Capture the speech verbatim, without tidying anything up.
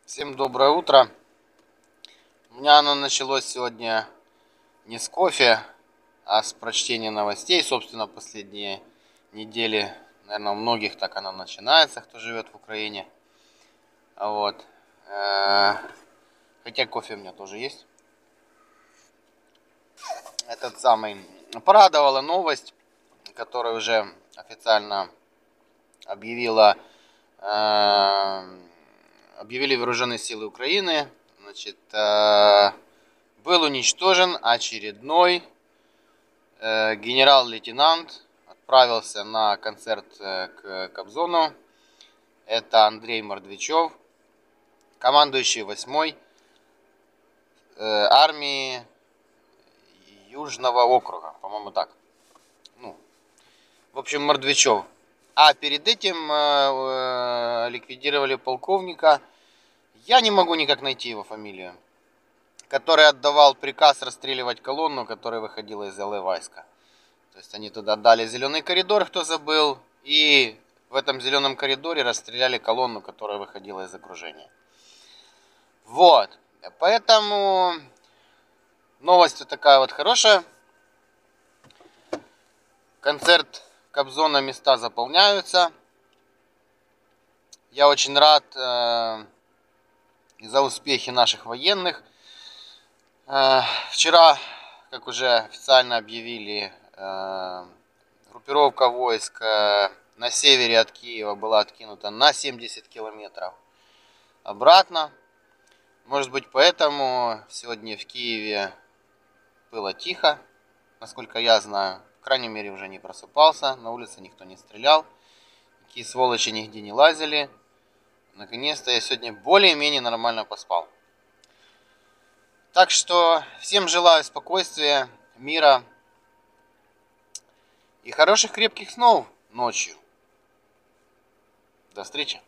Всем доброе утро. У меня оно началось сегодня не с кофе, а с прочтения новостей. Собственно, последние недели, наверное, у многих так оно начинается, кто живет в Украине. Вот. Хотя кофе у меня тоже есть. Этот самый. Порадовала новость, которая уже официально объявила объявили вооруженные силы Украины. Значит, был уничтожен очередной генерал-лейтенант. Отправился на концерт к Кобзону. Это Андрей Мордвичев, командующий восьмой армии Южного округа, по-моему, так. Ну, в общем, Мордвичев. А перед этим э, ликвидировали полковника. Я не могу никак найти его фамилию. Который отдавал приказ расстреливать колонну, которая выходила из Иловайска. То есть они туда дали зеленый коридор, кто забыл. И в этом зеленом коридоре расстреляли колонну, которая выходила из окружения. Вот. Поэтому новость вот такая вот хорошая. Концерт Кобзона, места заполняются. Я очень рад э, за успехи наших военных. Э, вчера, как уже официально объявили, э, группировка войск э, на севере от Киева была откинута на семьдесят километров обратно. Может быть, поэтому сегодня в Киеве было тихо, насколько я знаю. По крайней мере, уже не просыпался, на улице никто не стрелял, никакие сволочи нигде не лазили. Наконец-то я сегодня более-менее нормально поспал. Так что всем желаю спокойствия, мира и хороших крепких снов ночью. До встречи.